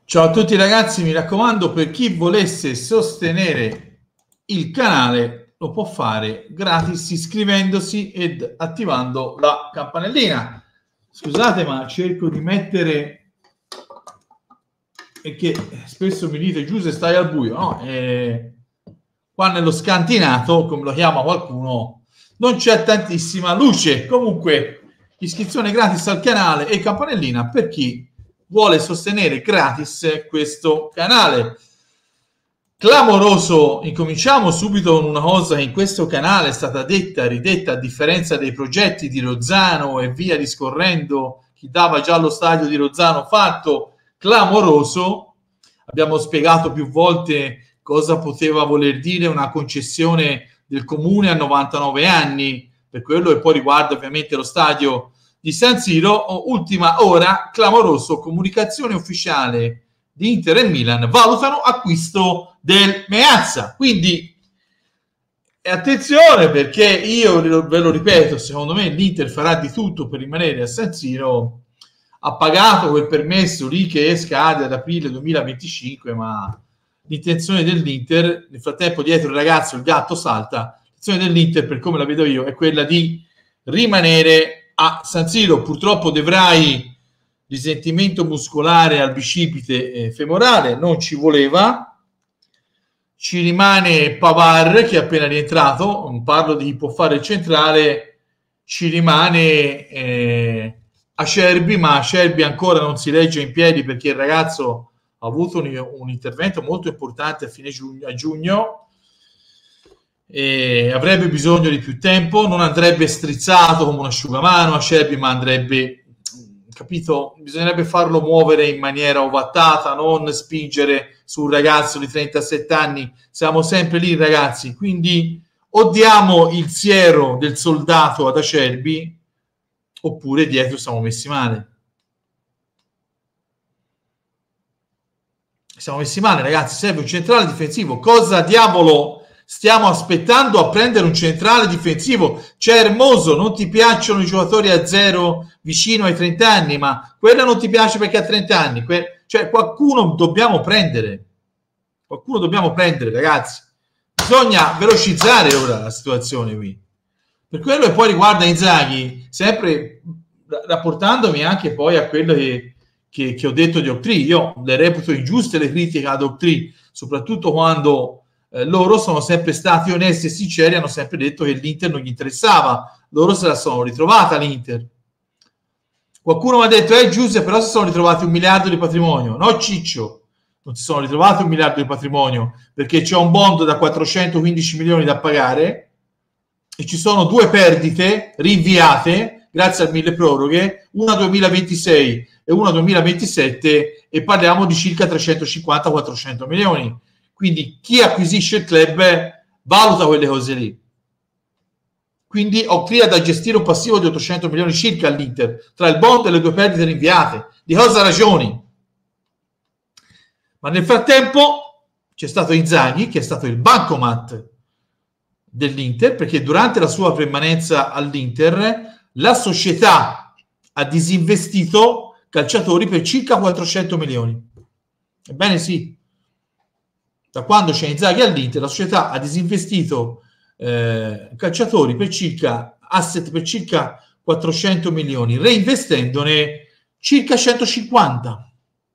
Ciao a tutti ragazzi, mi raccomando, per chi volesse sostenere il canale lo può fare gratis iscrivendosi ed attivando la campanellina. Scusate, ma cerco di mettere, e che spesso mi dite Giuseppe stai al buio, no? Qua nello scantinato, come lo chiama qualcuno, non c'è tantissima luce. Comunque iscrizione gratis al canale e campanellina per chi vuole sostenere gratis questo canale. Clamoroso, incominciamo subito con una cosa che in questo canale è stata detta, ridetta, a differenza dei progetti di Rozzano e via discorrendo, chi dava già lo stadio di Rozzano fatto, clamoroso. Abbiamo spiegato più volte cosa poteva voler dire una concessione del comune a 99 anni, per quello che poi riguarda ovviamente lo stadio di San Siro. Ultima ora, clamoroso, comunicazione ufficiale di Inter e Milan, valutano acquisto del Meazza. Quindi attenzione, perché io ve lo ripeto, secondo me l'Inter farà di tutto per rimanere a San Siro. Ha pagato quel permesso lì che scade ad aprile 2025, ma l'intenzione dell'Inter, nel frattempo dietro il ragazzo il gatto salta, l'intenzione dell'Inter, per come la vedo io, è quella di rimanere a San Siro. Purtroppo De Vrij, risentimento muscolare al bicipite femorale, non ci voleva. Ci rimane Pavard, che è appena rientrato, non parlo di chi può fare il centrale, ci rimane Acerbi, ma Acerbi ancora non si regge in piedi perché il ragazzo ha avuto un intervento molto importante a fine giugno, e avrebbe bisogno di più tempo. Non andrebbe strizzato come un asciugamano Acerbi, ma andrebbe, capito, bisognerebbe farlo muovere in maniera ovattata, non spingere su un ragazzo di 37 anni. Siamo sempre lì ragazzi, quindi o diamo il siero del soldato ad Acerbi oppure dietro siamo messi male. Siamo messi male ragazzi, serve un centrale difensivo. Cosa diavolo stiamo aspettando a prendere un centrale difensivo? C'è Hermoso, non ti piacciono i giocatori a zero vicino ai 30 anni, ma quello non ti piace perché ha 30 anni. Cioè qualcuno dobbiamo prendere. Qualcuno dobbiamo prendere, ragazzi. Bisogna velocizzare ora la situazione qui. Per quello che poi riguarda Inzaghi, sempre rapportandomi anche poi a quello che ho detto di Octree, io le reputo ingiuste le critiche ad Octree, soprattutto quando loro sono sempre stati onesti e sinceri, hanno sempre detto che l'Inter non gli interessava, loro se la sono ritrovata l'Inter. Qualcuno mi ha detto Giuseppe, però si sono ritrovati 1 miliardo di patrimonio. No Ciccio, non si sono ritrovati 1 miliardo di patrimonio, perché c'è un bond da 415 milioni da pagare e ci sono 2 perdite rinviate grazie al mille proroghe, una 2026 e una 2027, e parliamo di circa 350-400 milioni. Quindi chi acquisisce il club valuta quelle cose lì. Quindi Octree ha da gestire un passivo di 800 milioni circa all'Inter, tra il bond e le 2 perdite rinviate. Di cosa ragioni? Ma nel frattempo c'è stato Inzaghi, che è stato il bancomat dell'Inter, perché durante la sua permanenza all'Inter la società ha disinvestito calciatori per circa 400 milioni. Ebbene sì, da quando c'è Inzaghi all'Inter la società ha disinvestito calciatori per circa asset per circa 400 milioni, reinvestendone circa 150.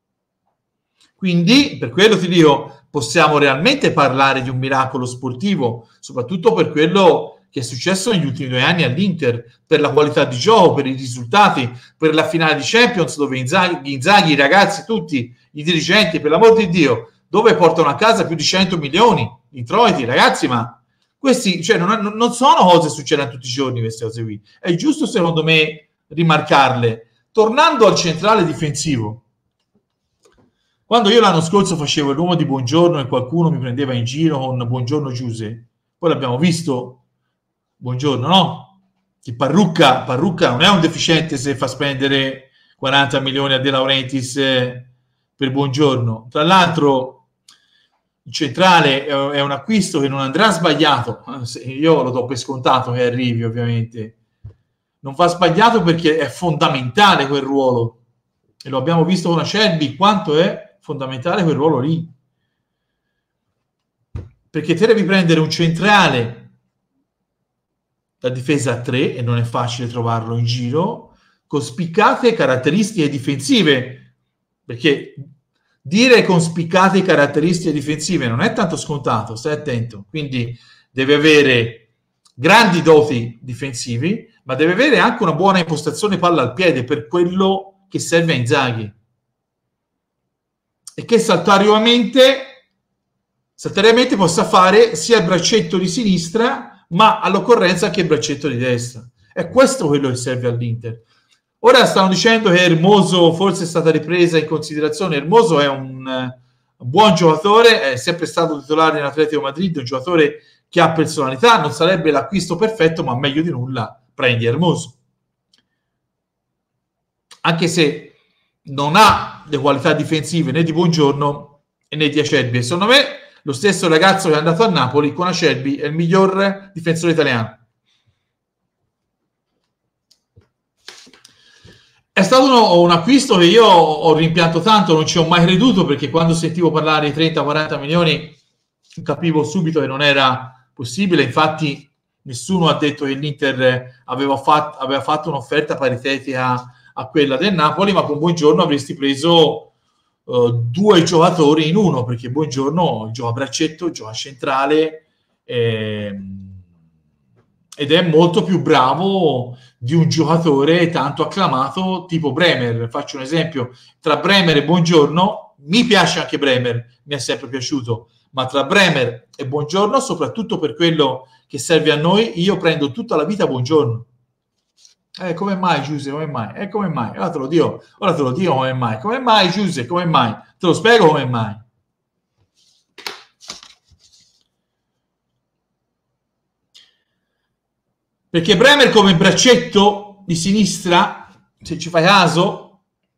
Quindi per quello ti dico, possiamo realmente parlare di un miracolo sportivo, soprattutto per quello che è successo negli ultimi 2 anni all'Inter, per la qualità di gioco, per i risultati, per la finale di Champions, dove Inzaghi, i ragazzi tutti, i dirigenti, per l'amor di Dio, dove portano a casa più di 100 milioni di introiti, ragazzi, ma questi, cioè, non sono cose che succedono tutti i giorni, queste cose qui. È giusto, secondo me, rimarcarle. Tornando al centrale difensivo, quando io l'anno scorso facevo l'uomo di Buongiorno e qualcuno mi prendeva in giro con Buongiorno Giuse, poi l'abbiamo visto, Buongiorno, no? Che Parrucca non è un deficiente se fa spendere 40 milioni a De Laurentiis per Buongiorno. Tra l'altro il centrale è un acquisto che non andrà sbagliato, io lo do per scontato che arrivi, ovviamente non va sbagliato perché è fondamentale quel ruolo, e lo abbiamo visto con Acerbi quanto è fondamentale quel ruolo lì, perché te devi prendere un centrale da difesa a 3 e non è facile trovarlo in giro, con spiccate caratteristiche difensive, perché dire con spiccate caratteristiche difensive non è tanto scontato, stai attento, quindi deve avere grandi doti difensivi, ma deve avere anche una buona impostazione palla al piede per quello che serve a Inzaghi, e che saltuariamente possa fare sia il braccetto di sinistra, ma all'occorrenza anche il braccetto di destra. È questo quello che serve all'Inter. Ora stanno dicendo che Hermoso forse è stata ripresa in considerazione. Hermoso è un buon giocatore, è sempre stato titolare nell'Atletico Madrid, un giocatore che ha personalità, non sarebbe l'acquisto perfetto, ma meglio di nulla prendi Hermoso. Anche se non ha le qualità difensive né di Buongiorno né di Acerbi. E secondo me lo stesso ragazzo che è andato a Napoli con Acerbi è il miglior difensore italiano. È stato un acquisto che io ho rimpianto tanto, non ci ho mai creduto, perché quando sentivo parlare di 30-40 milioni capivo subito che non era possibile. Infatti nessuno ha detto che l'Inter aveva fatto un'offerta paritetica a quella del Napoli, ma con Buongiorno avresti preso due giocatori in uno, perché Buongiorno gioca a braccetto, gioca centrale ed è molto più bravo di un giocatore tanto acclamato tipo Bremer. Faccio un esempio: tra Bremer e Buongiorno, mi piace anche Bremer, mi è sempre piaciuto, ma tra Bremer e Buongiorno, soprattutto per quello che serve a noi, io prendo tutta la vita Buongiorno. Come mai, Giuse? Come mai? Come mai? Ora te lo dico come mai. Come mai, Giuse? Come mai? Te lo spiego come mai. Perché Bremer come braccetto di sinistra, se ci fai caso,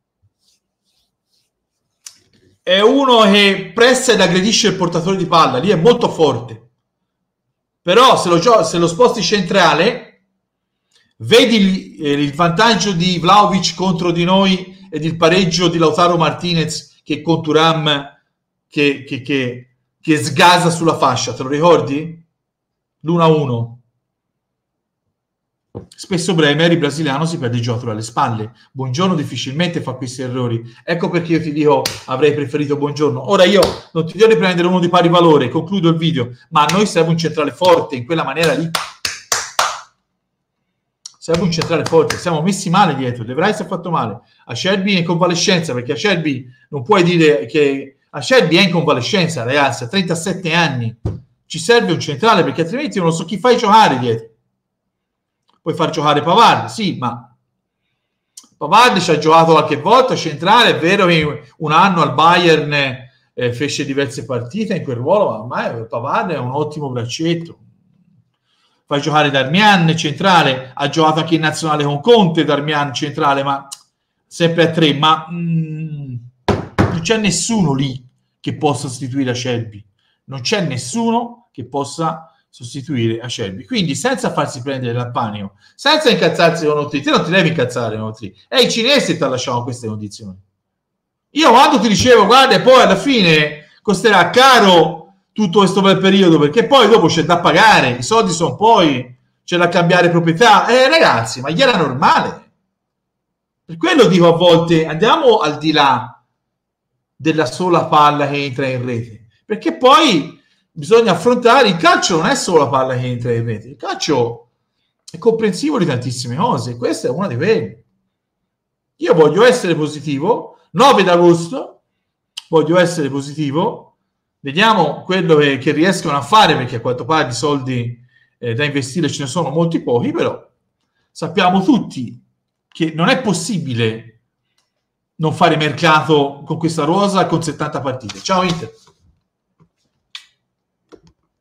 è uno che pressa ed aggredisce il portatore di palla, lì è molto forte. Però se lo sposti centrale, vedi il vantaggio di Vlahovic contro di noi ed il pareggio di Lautaro Martinez che con Thuram che sgasa sulla fascia, te lo ricordi? L'1-1. Spesso Bremer, il brasiliano, si perde il gioco alle spalle. Buongiorno difficilmente fa questi errori. Ecco perché io ti dico avrei preferito Buongiorno. Ora io non ti dico di prendere uno di pari valore, concludo il video, ma a noi serve un centrale forte in quella maniera lì. Serve un centrale forte, siamo messi male dietro. De Vrij si è fatto male, Acerbi è in convalescenza, perché Acerbi non puoi dire che Acerbi è in convalescenza, ragazzi, a 37 anni. Ci serve un centrale, perché altrimenti non so chi fai giocare dietro. Puoi far giocare Pavard, sì, ma Pavard ci ha giocato qualche volta centrale. È vero che un anno al Bayern fece diverse partite in quel ruolo, ma ormai Pavard è un ottimo braccetto. Fai giocare Darmian centrale, ha giocato anche in nazionale con Conte Darmian centrale, ma sempre a 3, ma non c'è nessuno lì che possa sostituire Acerbi, non c'è nessuno che possa sostituire Acerbi, quindi senza farsi prendere dal panico, senza incazzarsi con Otri. Te non ti devi incazzare con Otri, è i cinesi che ti lasciamo queste condizioni. Io quando ti dicevo guarda, e poi alla fine costerà caro tutto questo bel periodo, perché poi dopo c'è da pagare, i soldi sono poi, c'è da cambiare proprietà, ragazzi, ma gli era normale. Per quello dico a volte andiamo al di là della sola palla che entra in rete, perché poi bisogna affrontare il calcio. Non è solo la palla che entra in rete, il calcio è comprensivo di tantissime cose, e questa è una di quelle. Io voglio essere positivo, 9 d'agosto voglio essere positivo. Vediamo quello che riescono a fare, perché a quanto pare di soldi da investire ce ne sono molti pochi, però sappiamo tutti che non è possibile non fare mercato con questa rosa con 70 partite. Ciao Inter!